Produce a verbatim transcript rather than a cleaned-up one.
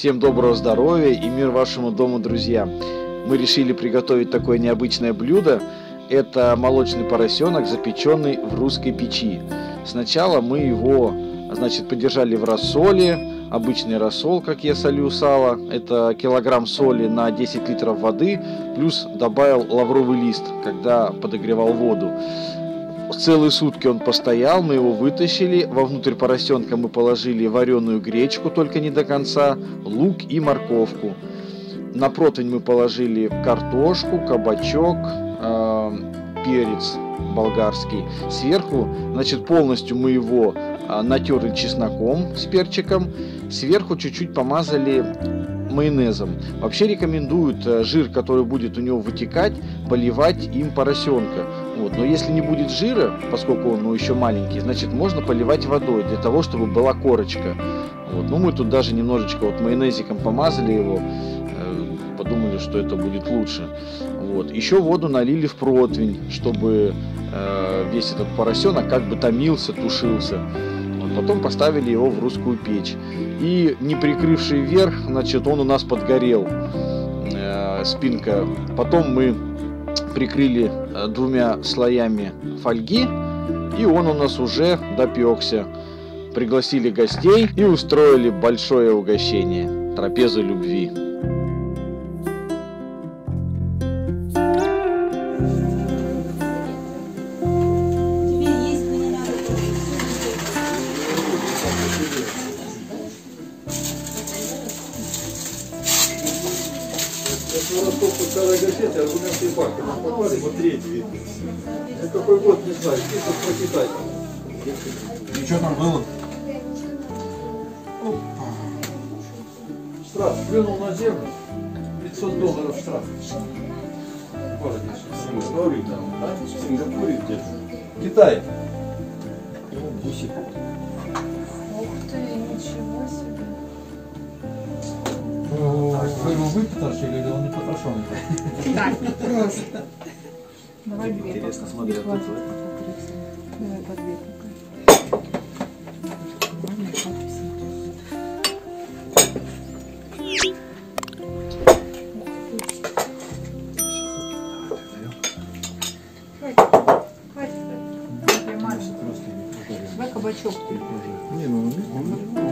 Всем доброго здоровья и мир вашему дому, друзья! Мы решили приготовить такое необычное блюдо. Это молочный поросенок, запеченный в русской печи. Сначала мы его, значит, подержали в рассоле. Обычный рассол, как я солю сало. Это килограмм соли на десять литров воды. Плюс добавил лавровый лист, когда подогревал воду. Целые сутки он постоял, мы его вытащили. Вовнутрь поросенка мы положили вареную гречку, только не до конца, лук и морковку. На противень мы положили картошку, кабачок, э, перец болгарский. Сверху, значит, полностью мы его э, натерли чесноком с перчиком. Сверху чуть-чуть помазали майонезом. Вообще рекомендуют э, жир, который будет у него вытекать, поливать им поросенка. Вот. Но если не будет жира, поскольку он ну, еще маленький, значит можно поливать водой для того, чтобы была корочка. Вот. Ну, мы тут даже немножечко вот майонезиком помазали его, э, подумали, что это будет лучше. Вот. Еще воду налили в противень, чтобы э, весь этот поросенок как бы томился, тушился. Вот. Потом поставили его в русскую печь. И не прикрывший вверх, значит, он у нас подгорел, э, спинка. Потом мы прикрыли двумя слоями фольги, и он у нас уже допекся. Пригласили гостей и устроили большое угощение, трапезу любви. Газеты, аргументы и факты. Нам попали вот третий. Я какой год не знаю, чисто прочитать. И что там было? Штраф. Плюнул на землю. пятьсот долларов штраф. В городе. В Сингапуре там, да? В Сингапуре где-то. Китай. Ух ты, ничего себе. Вы его выпотрошили или он не потрошенный? Так, просто. Давай две. Интересно, смотри, а тут Давай по две пока. Ладно, подписи. Хватит, хватит. Давай кабачок. Не, ну он